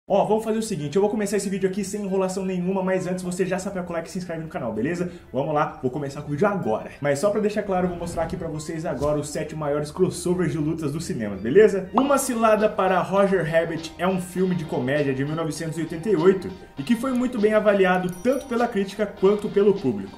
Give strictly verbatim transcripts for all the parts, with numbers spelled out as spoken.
Ó, vamos fazer o seguinte, eu vou começar esse vídeo aqui sem enrolação nenhuma, mas antes você já sabe o like e se inscreve no canal, beleza? Vamos lá, vou começar com o vídeo agora. Mas só pra deixar claro, eu vou mostrar aqui pra vocês agora os sete maiores crossovers de lutas do cinema, beleza? Uma Cilada para Roger Rabbit é um filme de comédia de mil novecentos e oitenta e oito e que foi muito bem avaliado tanto pela crítica quanto pelo público.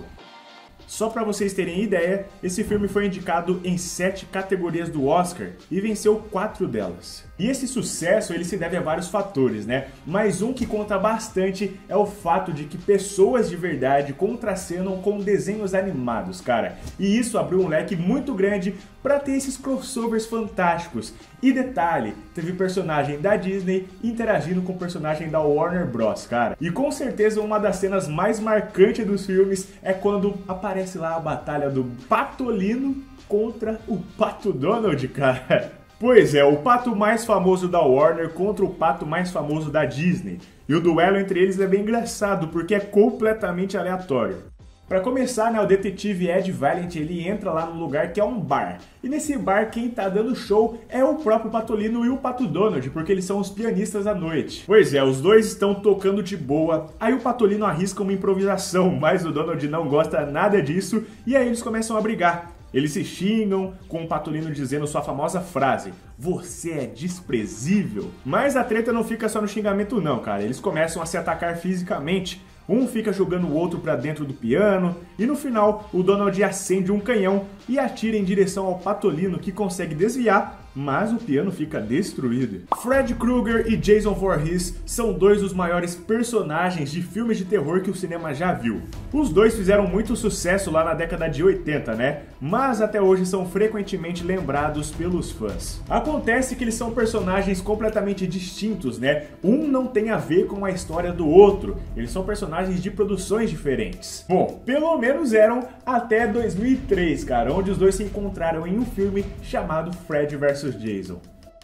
Só para vocês terem ideia, esse filme foi indicado em sete categorias do Oscar e venceu quatro delas. E esse sucesso ele se deve a vários fatores, né? Mas um que conta bastante é o fato de que pessoas de verdade contracenam com desenhos animados, cara. E isso abriu um leque muito grande para ter esses crossovers fantásticos. E detalhe, teve personagem da Disney interagindo com personagem da Warner Bros, cara. E com certeza uma das cenas mais marcantes dos filmes é quando aparece lá a batalha do Patolino contra o Pato Donald, cara. Pois é, o pato mais famoso da Warner contra o pato mais famoso da Disney. E o duelo entre eles é bem engraçado, porque é completamente aleatório. Para começar, né, o detetive Ed Valiant ele entra lá num lugar que é um bar. E nesse bar quem tá dando show é o próprio Patolino e o Pato Donald, porque eles são os pianistas da noite. Pois é, os dois estão tocando de boa, aí o Patolino arrisca uma improvisação, mas o Donald não gosta nada disso, e aí eles começam a brigar. Eles se xingam, com o Patolino dizendo sua famosa frase: "Você é desprezível". Mas a treta não fica só no xingamento não, cara. Eles começam a se atacar fisicamente. Um fica jogando o outro pra dentro do piano, e no final o Donald acende um canhão e atira em direção ao Patolino, que consegue desviar, mas o piano fica destruído. Fred Krueger e Jason Voorhees são dois dos maiores personagens de filmes de terror que o cinema já viu. Os dois fizeram muito sucesso lá na década de oitenta, né? Mas até hoje são frequentemente lembrados pelos fãs. Acontece que eles são personagens completamente distintos, né? Um não tem a ver com a história do outro, eles são personagens de produções diferentes. Bom, pelo menos eram até dois mil e três, cara, onde os dois se encontraram em um filme chamado Fred versus Jason.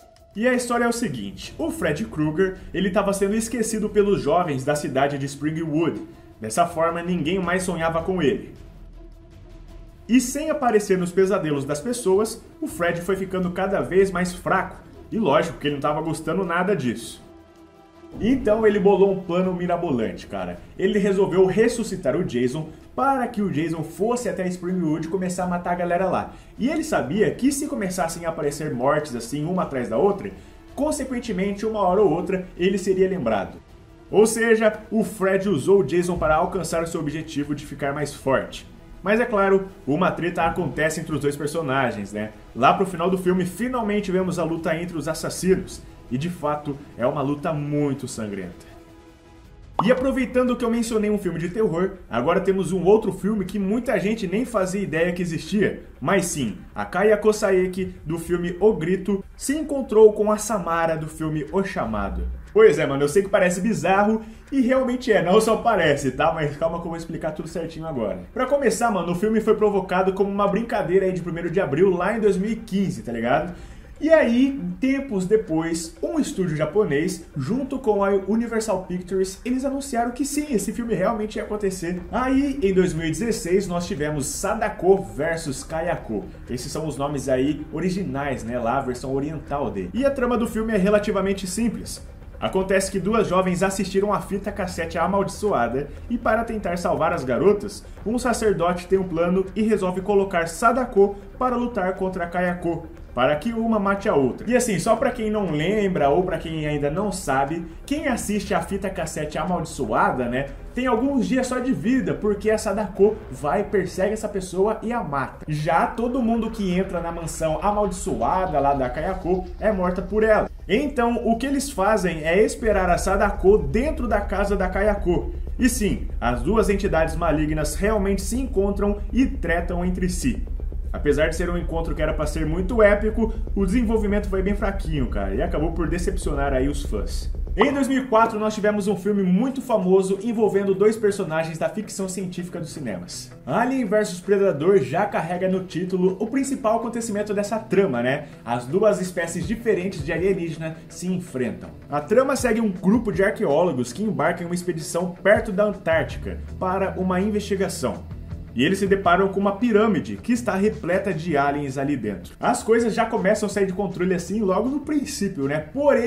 E a história é o seguinte, o Fred Krueger ele estava sendo esquecido pelos jovens da cidade de Springwood. Dessa forma, ninguém mais sonhava com ele. E sem aparecer nos pesadelos das pessoas, o Fred foi ficando cada vez mais fraco. E lógico que ele não estava gostando nada disso. Então ele bolou um plano mirabolante, cara. Ele resolveu ressuscitar o Jason para que o Jason fosse até Springwood e começar a matar a galera lá. E ele sabia que se começassem a aparecer mortes assim, uma atrás da outra, consequentemente, uma hora ou outra, ele seria lembrado. Ou seja, o Fred usou o Jason para alcançar o seu objetivo de ficar mais forte. Mas é claro, uma treta acontece entre os dois personagens, né? Lá pro final do filme, finalmente vemos a luta entre os assassinos. E de fato, é uma luta muito sangrenta. E aproveitando que eu mencionei um filme de terror, agora temos um outro filme que muita gente nem fazia ideia que existia. Mas sim, a Kayako Saeki, do filme O Grito, se encontrou com a Samara, do filme O Chamado. Pois é, mano, eu sei que parece bizarro, e realmente é, não só parece, tá? Mas calma que eu vou explicar tudo certinho agora. Pra começar, mano, o filme foi provocado como uma brincadeira aí de primeiro de abril, lá em dois mil e quinze, tá ligado? E aí, tempos depois, um estúdio japonês, junto com a Universal Pictures, eles anunciaram que sim, esse filme realmente ia acontecer. Aí, em dois mil e dezesseis, nós tivemos Sadako versus Kayako. Esses são os nomes aí originais, né, lá a versão oriental dele. E a trama do filme é relativamente simples. Acontece que duas jovens assistiram a fita cassete amaldiçoada e para tentar salvar as garotas, um sacerdote tem um plano e resolve colocar Sadako para lutar contra Kayako, para que uma mate a outra. E assim, só pra quem não lembra ou pra quem ainda não sabe, quem assiste a fita cassete amaldiçoada, né, tem alguns dias só de vida, porque a Sadako vai, persegue essa pessoa e a mata. Já todo mundo que entra na mansão amaldiçoada lá da Kayako é morta por ela. Então, o que eles fazem é esperar a Sadako dentro da casa da Kayako. E sim, as duas entidades malignas realmente se encontram e tretam entre si. Apesar de ser um encontro que era pra ser muito épico, o desenvolvimento foi bem fraquinho, cara, e acabou por decepcionar aí os fãs. Em dois mil e quatro, nós tivemos um filme muito famoso envolvendo dois personagens da ficção científica dos cinemas. Alien versus Predador já carrega no título o principal acontecimento dessa trama, né? As duas espécies diferentes de alienígena se enfrentam. A trama segue um grupo de arqueólogos que embarcam em uma expedição perto da Antártica para uma investigação. E eles se deparam com uma pirâmide que está repleta de aliens ali dentro. As coisas já começam a sair de controle assim logo no princípio, né? Porém,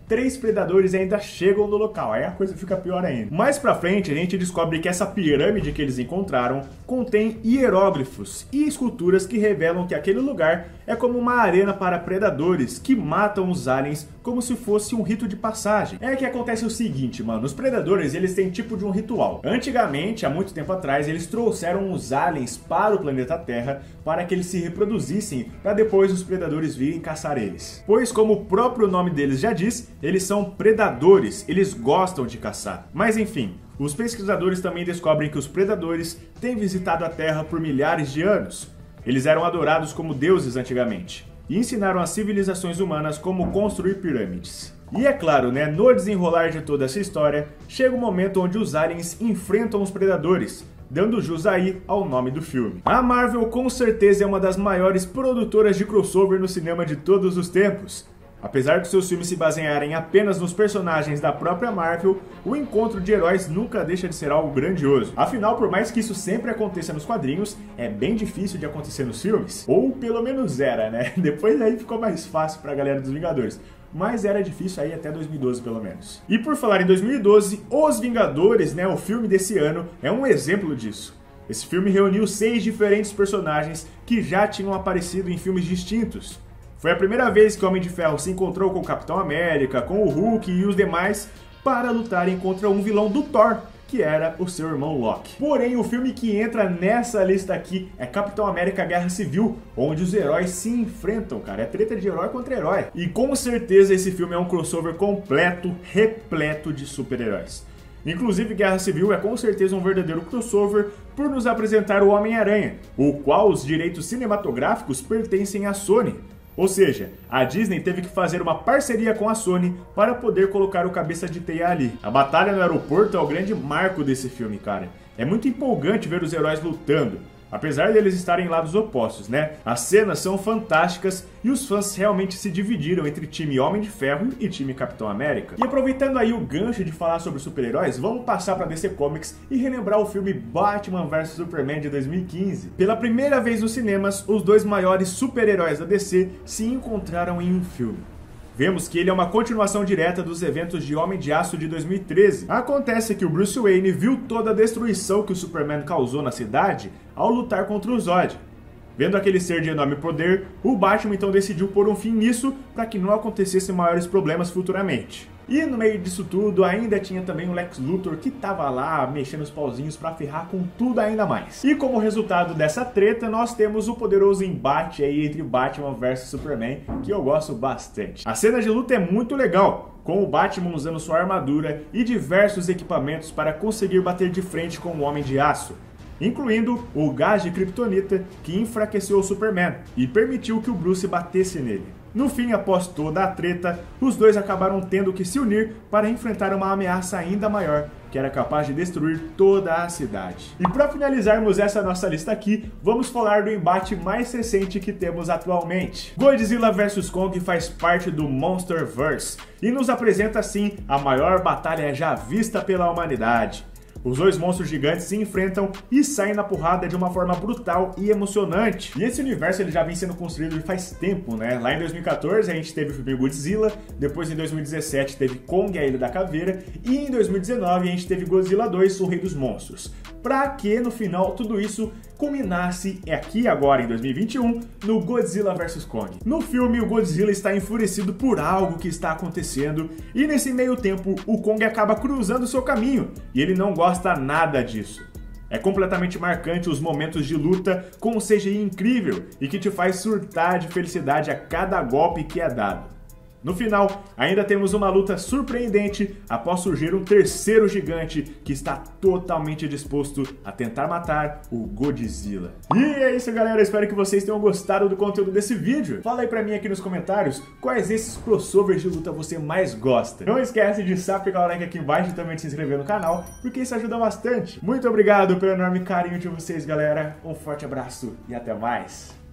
três predadores ainda chegam no local, aí a coisa fica pior ainda. Mais pra frente a gente descobre que essa pirâmide que eles encontraram contém hieróglifos e esculturas que revelam que aquele lugar é como uma arena para predadores que matam os aliens como se fosse um rito de passagem. É que acontece o seguinte, mano, os predadores eles têm tipo de um ritual. Antigamente, há muito tempo atrás, eles trouxeram os aliens para o planeta Terra para que eles se reproduzissem, para depois os predadores virem caçar eles. Pois, como o próprio nome deles já diz, eles são predadores, eles gostam de caçar. Mas enfim, os pesquisadores também descobrem que os predadores têm visitado a Terra por milhares de anos. Eles eram adorados como deuses antigamente e ensinaram às civilizações humanas como construir pirâmides. E é claro, né, no desenrolar de toda essa história, chega um momento onde os aliens enfrentam os predadores, dando jus aí ao nome do filme. A Marvel com certeza é uma das maiores produtoras de crossover no cinema de todos os tempos. Apesar de seus filmes se basearem apenas nos personagens da própria Marvel, o encontro de heróis nunca deixa de ser algo grandioso. Afinal, por mais que isso sempre aconteça nos quadrinhos, é bem difícil de acontecer nos filmes. Ou pelo menos era, né? Depois aí ficou mais fácil pra galera dos Vingadores. Mas era difícil aí até dois mil e doze, pelo menos. E por falar em dois mil e doze, Os Vingadores, né, o filme desse ano, é um exemplo disso. Esse filme reuniu seis diferentes personagens que já tinham aparecido em filmes distintos. Foi a primeira vez que o Homem de Ferro se encontrou com o Capitão América, com o Hulk e os demais para lutarem contra um vilão do Thor, que era o seu irmão Loki. Porém, o filme que entra nessa lista aqui é Capitão América Guerra Civil, onde os heróis se enfrentam, cara. É treta de herói contra herói. E com certeza esse filme é um crossover completo, repleto de super-heróis. Inclusive, Guerra Civil é com certeza um verdadeiro crossover por nos apresentar o Homem-Aranha, o qual os direitos cinematográficos pertencem à Sony. Ou seja, a Disney teve que fazer uma parceria com a Sony para poder colocar o Cabeça de Teia ali. A batalha no aeroporto é o grande marco desse filme, cara. É muito empolgante ver os heróis lutando, apesar deles estarem em lados opostos, né? As cenas são fantásticas e os fãs realmente se dividiram entre time Homem de Ferro e time Capitão América. E aproveitando aí o gancho de falar sobre super-heróis, vamos passar para D C Comics e relembrar o filme Batman versus Superman de dois mil e quinze. Pela primeira vez nos cinemas, os dois maiores super-heróis da D C se encontraram em um filme. Vemos que ele é uma continuação direta dos eventos de Homem de Aço de dois mil e treze. Acontece que o Bruce Wayne viu toda a destruição que o Superman causou na cidade ao lutar contra o Zod. Vendo aquele ser de enorme poder, o Batman então decidiu pôr um fim nisso para que não acontecessem maiores problemas futuramente. E no meio disso tudo ainda tinha também o Lex Luthor que tava lá mexendo os pauzinhos para ferrar com tudo ainda mais. E como resultado dessa treta nós temos o poderoso embate aí entre Batman versus Superman, que eu gosto bastante. A cena de luta é muito legal, com o Batman usando sua armadura e diversos equipamentos para conseguir bater de frente com o Homem de Aço, incluindo o gás de Kryptonita que enfraqueceu o Superman e permitiu que o Bruce batesse nele. No fim, após toda a treta, os dois acabaram tendo que se unir para enfrentar uma ameaça ainda maior, que era capaz de destruir toda a cidade. E para finalizarmos essa nossa lista aqui, vamos falar do embate mais recente que temos atualmente. Godzilla versus Kong faz parte do Monsterverse e nos apresenta assim a maior batalha já vista pela humanidade. Os dois monstros gigantes se enfrentam e saem na porrada de uma forma brutal e emocionante. E esse universo ele já vem sendo construído faz tempo, né? Lá em dois mil e quatorze a gente teve o filme Godzilla, depois em dois mil e dezessete teve Kong, a Ilha da Caveira, e em dois mil e dezenove a gente teve Godzilla dois, o Rei dos Monstros. Pra que no final tudo isso culminasse aqui agora em dois mil e vinte e um no Godzilla versus Kong. No filme o Godzilla está enfurecido por algo que está acontecendo e nesse meio tempo o Kong acaba cruzando seu caminho e ele não gosta nada disso. É completamente marcante os momentos de luta com um C G I incrível e que te faz surtar de felicidade a cada golpe que é dado. No final, ainda temos uma luta surpreendente após surgir um terceiro gigante que está totalmente disposto a tentar matar o Godzilla. E é isso, galera. Espero que vocês tenham gostado do conteúdo desse vídeo. Fala aí pra mim aqui nos comentários quais desses crossovers de luta você mais gosta. Não esquece de sapecar o like aqui embaixo e também de se inscrever no canal, porque isso ajuda bastante. Muito obrigado pelo enorme carinho de vocês, galera. Um forte abraço e até mais.